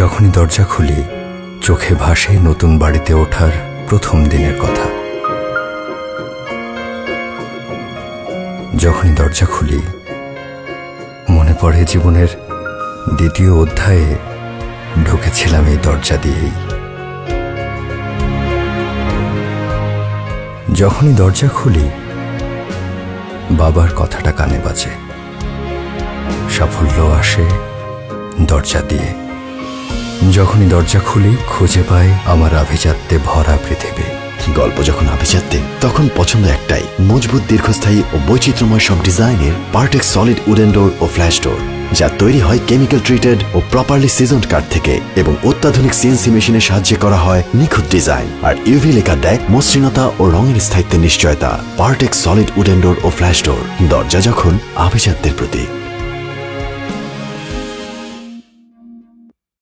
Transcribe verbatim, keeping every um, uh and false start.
যখনই দরজা খুলি চোখে ভাসে নতুন বাড়িতে ওঠার প্রথম দিনের কথা। যখনই দরজা খুলি মনে পড়ে জীবনের দ্বিতীয় অধ্যায়ে ঢুকেছিলাম এই দরজা দিয়েই। যখনই দরজা খুলি বাবার কথাটা কানে বাজে, সাফল্য আসে দরজা দিয়ে। যখনই দরজা খুলি খুঁজে পাই আমার আভিজাত্যে ভরা পৃথিবী। গল্প যখন আভিজাত্যে তখন পছন্দ একটাই, মজবুত, দীর্ঘস্থায়ী ও বৈচিত্র্যময় সব ডিজাইনের পার্টেক্স সলিড উডেন ডোর ও ফ্ল্যাশ ডোর, যা তৈরি হয় কেমিক্যাল ট্রিটেড ও প্রপারলি সিজনড কাঠ থেকে এবং অত্যাধুনিক সিএনসি মেশিনের সাহায্যে করা হয় নিখুঁত ডিজাইন। আর ইউভি লেখা দেয় মসৃণতা ও রঙের স্থায়িত্বের নিশ্চয়তা। পার্টেক্স সলিড উডেন ডোর ও ফ্ল্যাশ ডোর, দরজা যখন আভিজাত্যের প্রতীক।